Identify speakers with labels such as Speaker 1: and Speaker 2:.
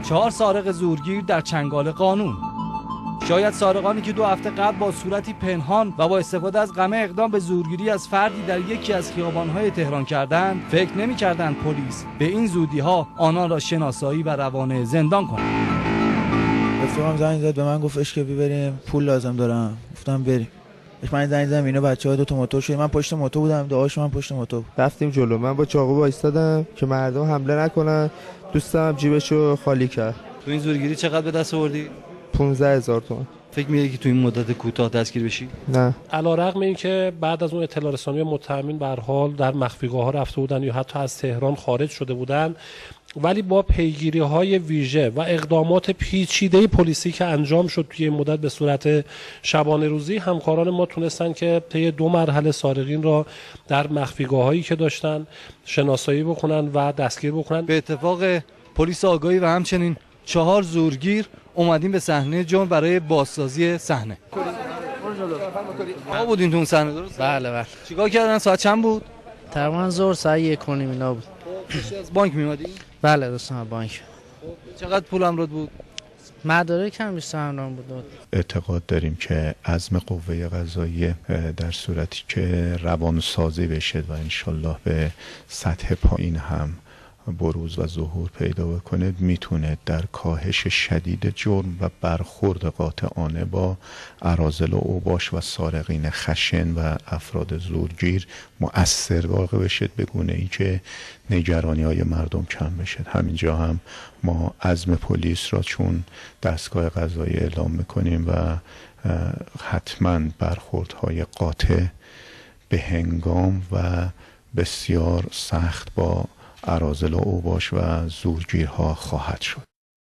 Speaker 1: 4 سارق زورگیر در چنگال قانون. شاید سارقانی که 2 هفته قبل با صورتی پنهان و با استفاده از قمع اقدام به زورگیری از فردی در یکی از خیابان‌های تهران کردند، فکر نمی‌کردند پلیس به این زودی‌ها آنان را شناسایی و روانه زندان کند.
Speaker 2: رفیقم زنگ زد به من، گفت اشکبی بریم، پول لازم دارم. گفتم بریم. من زنگ زدم، اینا بچه‌ها 2 تا موتور شد، من پشت موتور بودم، دعاش من پشت موتور.
Speaker 3: رفتیم جلو، من با چاقو وایسادم که مردم حمله نکنن. دوستم جیبشو خالی کرد.
Speaker 1: تو این زورگیری چقدر به دست آوردی؟
Speaker 3: 15000 تومان.
Speaker 1: فکر می‌کنی که تو این مدت کوتاه دستگیر بشی؟
Speaker 3: نه.
Speaker 4: علی‌رغم اینکه بعد از اون اطلاع رسانی متهمین به هر حال در مخفیگاه‌ها رفته بودن یا حتی از تهران خارج شده بودن، ولی با پیگیری‌های ویژه و اقدامات پیچیده پلیسی که انجام شد توی این مدت به صورت شبانه روزی، همکاران ما تونستن که طی 2 مرحله سارقین را در مخفیگاه‌هایی که داشتن شناسایی بکنن و دستگیر بکنن.
Speaker 1: به اتفاق پلیس آگاهی و همچنین 4 زورگیر اومدیم به صحنه جرم برای بازسازی صحنه. ما بودین تو اون صحنه درست؟
Speaker 5: بله.
Speaker 1: چیکار کردن؟ ساعت چند بود؟
Speaker 5: تقریبا ظهر ساعت 1:30 اینا بود.
Speaker 1: از بانک میومدی؟
Speaker 5: بله دوستان، بانک.
Speaker 1: چقدر پول امراد بود؟
Speaker 5: مدارک هم بیشتر امران بود.
Speaker 6: اعتقاد داریم که عزم قوه قضاییه در صورتی که روانسازی بشه و انشالله به سطح پایین هم بروز و ظهور پیدا بکنه، میتونه در کاهش شدید جرم و برخورد قاطعانه با اراذل و اوباش و سارقین خشن و افراد زورگیر مؤثر واقع بشه، به گونه‌ای که نگرانی‌های مردم کم بشه. همینجا هم ما عزم پلیس را چون دستگاه قضایی اعلام میکنیم و حتما برخوردهای قاطع به هنگام و بسیار سخت با اراذل و اوباش و زورگیرها خواهد شد.